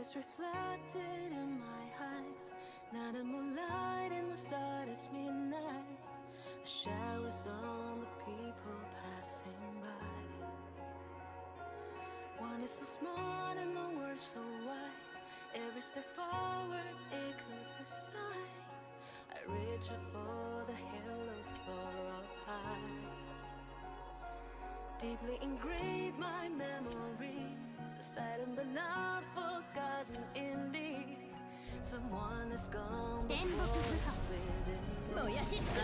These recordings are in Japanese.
Tears reflected in my eyes. Not a moonlight in the stars midnight. The showers on the people passing by. One is so smart and the world so wide. Every step forward echoes a sign. I reach out for the halo far up high. Deeply engraved my memories, so silent but not forgotten indeed. Someone has gone before us within me.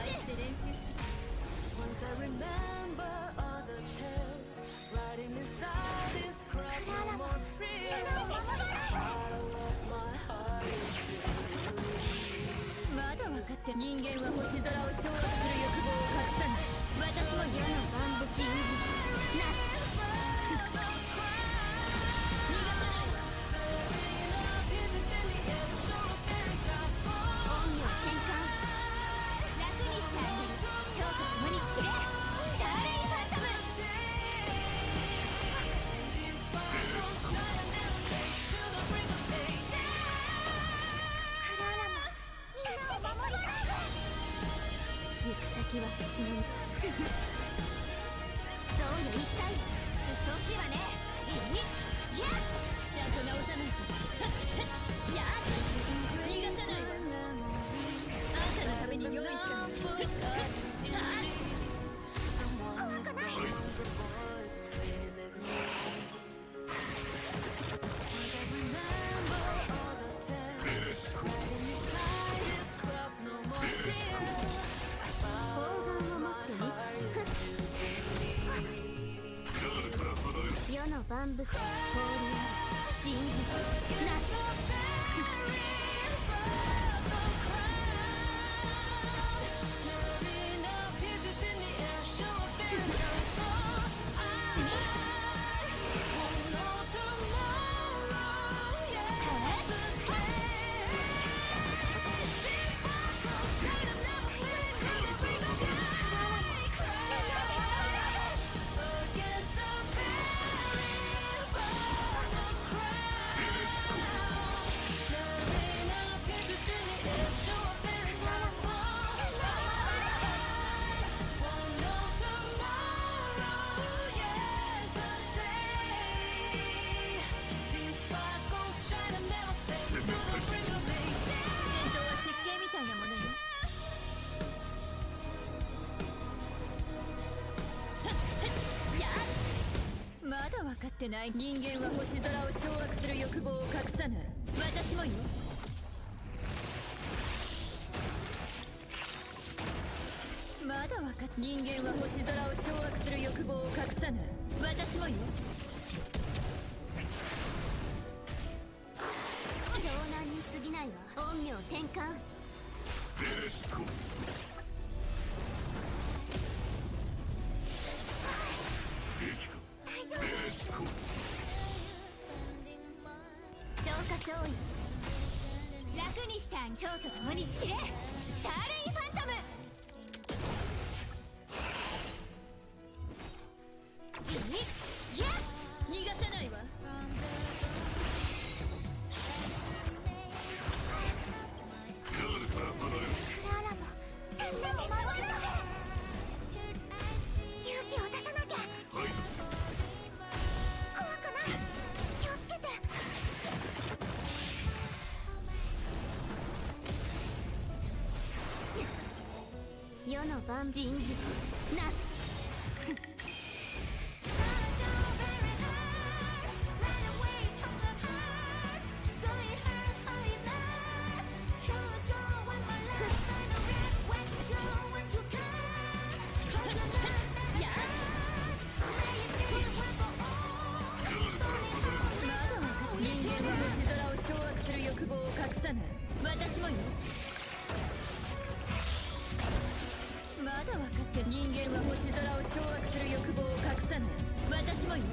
Once I remember all the tales, writing inside this crowd, no more fear. Follow what my heart is doing. まだ分かって人間は星空を掌握する欲望を隠さない。私も世の万物人事行く先は土のみ。そうよ、一体鬱陶しいわね。いや、ちゃんと直さないと。や逃がさないわ。あんたのために用意したの。怖くない。世の万物、氷ある真実なす。まだ分かってない。人間は星空を掌握する欲望を隠さない。私もよ。まだ分かっ人間は星空を掌握する欲望を隠さない。私もよ。湘南に過ぎないわ。陰陽転換。 デレシコ消化勝利楽にした蝶と共に散れ。スターレイファントム。いや逃がさないわ。クララも何でも守ろう。勇気を出さなきゃ。怖くない。気をつけて。世の万人事なす。欲望を隠さない。私もよ。まだ分かって人間は星空を掌握する欲望を隠さない。私もよ。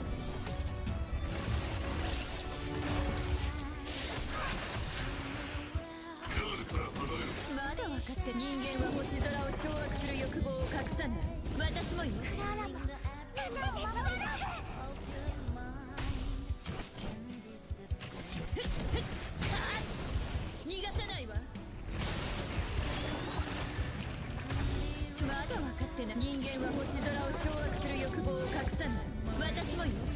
まだ分かって人間は星空を掌握する欲望を隠さない。私もよ。クララも何でも守らない。 人間は星空を掌握する欲望を隠さない。私もよ。